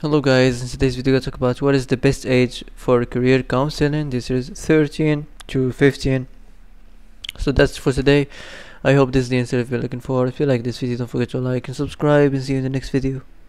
Hello guys, in today's video I'll talk about what is the best age for career counseling. This is 13 to 15. So that's for today. I hope this is the answer if you're looking for. If you like this video, don't forget to like and subscribe, and see you in the next video.